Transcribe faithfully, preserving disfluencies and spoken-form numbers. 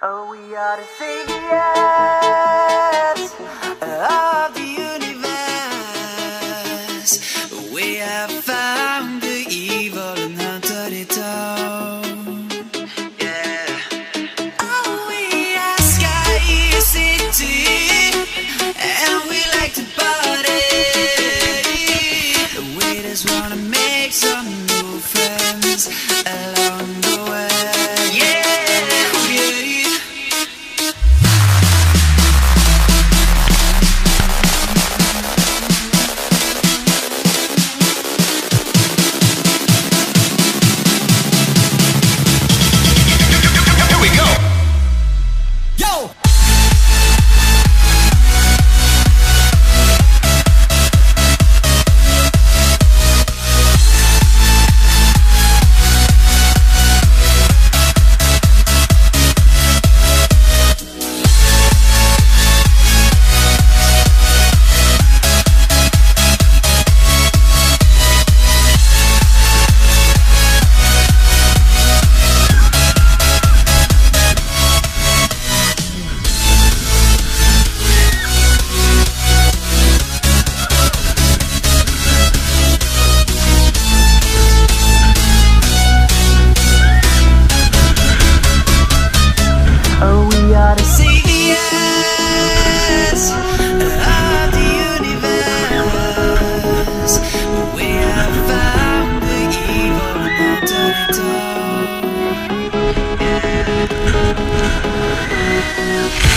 Oh, we are the saviors of the universe. We have found the evil and hunted it down. Yeah. Oh, we are Sky City, and we like to party. We just wanna make some new friends along the way. Yeah.